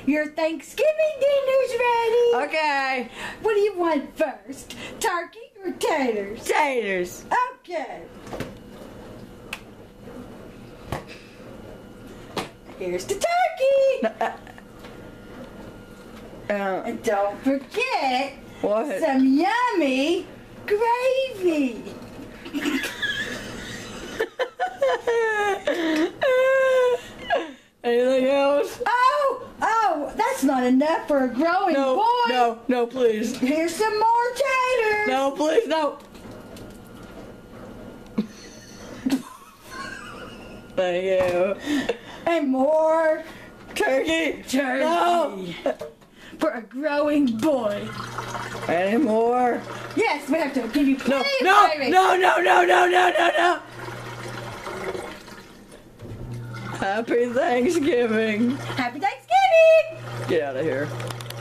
Your Thanksgiving dinner's ready. Okay. What do you want first? Turkey or taters? Taters. Okay. Here's the turkey. And don't forget What? some yummy gravy. Anything else? Oh, that's not enough for a growing boy. No, please. Here's some more taters. No, please, no. Thank you. And more Turkey. turkey. No. For a growing boy. Any more? Yes, we have to give you No, plenty no, of gravy. no. Happy Thanksgiving. Happy Thanksgiving. Get out of here.